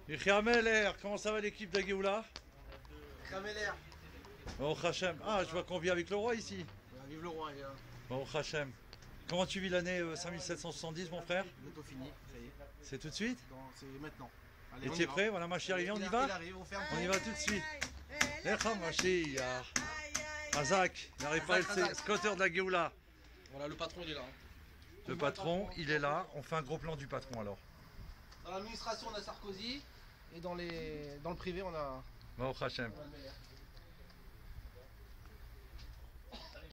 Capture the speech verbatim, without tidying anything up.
Meler, comment ça va l'équipe de Géoula? Meler. Bon, Hachem. Ah, je vois qu'on vit avec le roi ici. Vive le roi, hein. Bon, Hachem. Comment tu vis l'année euh, cinq mille sept cent soixante-dix, mon frère? Bientôt fini, ça y est. C'est tout de suite? C'est maintenant. Allez, Et on tu es y va. prêt? Voilà, ma chérie, on y Il va? arrive, on ferme. On y va tout de suite. Lecha Mashiach. Azak, il n'arrive pas à être Azak. scooter de la Géoula. Voilà, le patron il est là. hein. Le patron, il est là. On fait un gros plan du patron alors. Dans l'administration, on a Sarkozy. Et dans, les... dans le privé, on a. Bon, Hachem. on a Meller.